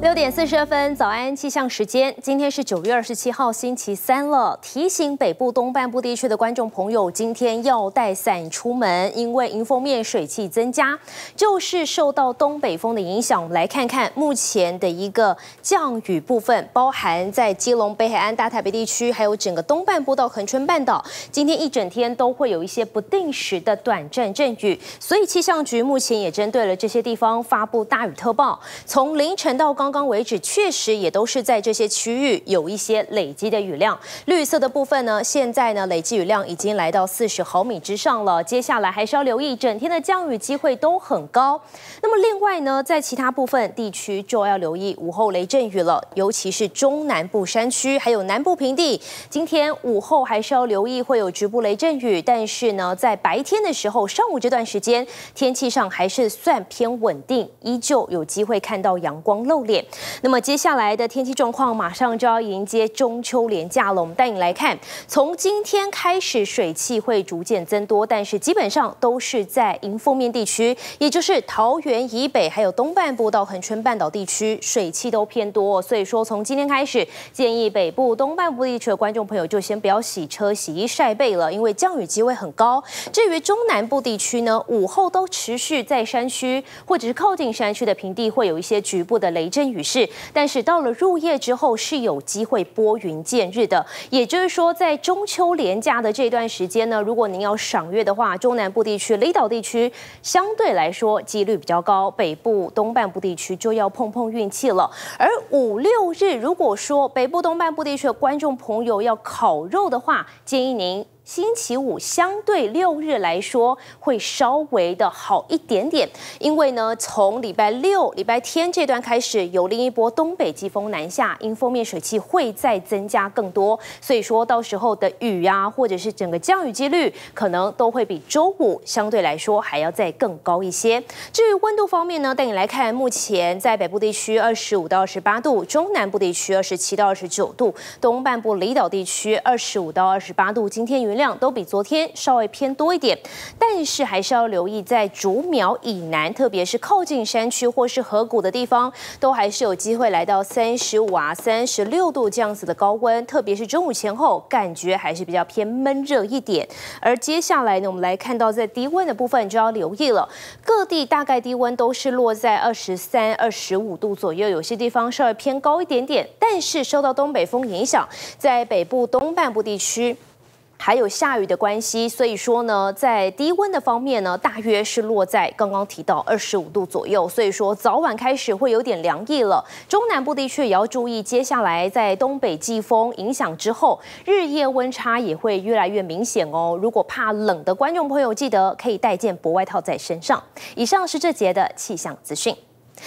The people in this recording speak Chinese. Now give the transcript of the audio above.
6点42分，早安气象时间。今天是9月27号，星期三了。提醒北部东半部地区的观众朋友，今天要带伞出门，因为迎风面水汽增加，就是受到东北风的影响。我们来看看目前的一个降雨部分，包含在基隆、北海岸、大台北地区，还有整个东半部到恒春半岛，今天一整天都会有一些不定时的短暂阵雨。所以气象局目前也针对了这些地方发布大雨特报，从凌晨到刚刚为止，确实也都是在这些区域有一些累积的雨量。绿色的部分呢，现在呢累积雨量已经来到40毫米之上了。接下来还是要留意，整天的降雨机会都很高。那么另外呢，在其他部分地区就要留意午后雷阵雨了，尤其是中南部山区还有南部平地。今天午后还是要留意会有局部雷阵雨，但是呢，在白天的时候，上午这段时间天气上还是算偏稳定，依旧有机会看到阳光露脸。那么接下来的天气状况，马上就要迎接中秋连假了。我们带你来看，从今天开始水汽会逐渐增多，但是基本上都是在迎风面地区，也就是桃园以北，还有东半部到恒春半岛地区，水汽都偏多。所以说，从今天开始，建议北部东半部地区的观众朋友就先不要洗车、洗衣、晒被了，因为降雨机会很高。至于中南部地区呢，午后都持续在山区或者是靠近山区的平地会有一些局部的雷阵雨势。但是到了入夜之后是有机会拨云见日的，也就是说，在中秋连假的这段时间呢，如果您要赏月的话，中南部地区、离岛地区相对来说几率比较高，北部东半部地区就要碰碰运气了。而5、6日，如果说北部东半部地区的观众朋友要烤肉的话，建议您星期五相对6日来说会稍微的好一点点，因为呢，从礼拜六、礼拜天这段开始，有另一波东北季风南下，迎风面水汽会再增加更多，所以说到时候的雨啊，或者是整个降雨几率，可能都会比周五相对来说还要再更高一些。至于温度方面呢，带你来看，目前在北部地区25到28度，中南部地区27到29度，东半部离岛地区25到28度，今天云量都比昨天稍微偏多一点，但是还是要留意在竹苗以南，特别是靠近山区或是河谷的地方，都还是有机会来到35啊、36度这样子的高温，特别是中午前后，感觉还是比较偏闷热一点。而接下来呢，我们来看到在低温的部分就要留意了，各地大概低温都是落在23、25度左右，有些地方稍微偏高一点点，但是受到东北风影响，在北部东半部地区还有下雨的关系，所以说呢，在低温的方面呢，大约是落在刚刚提到25度左右，所以说早晚开始会有点凉意了。中南部地区也要注意，接下来在东北季风影响之后，日夜温差也会越来越明显哦。如果怕冷的观众朋友，记得可以带件薄外套在身上。以上是这节的气象资讯。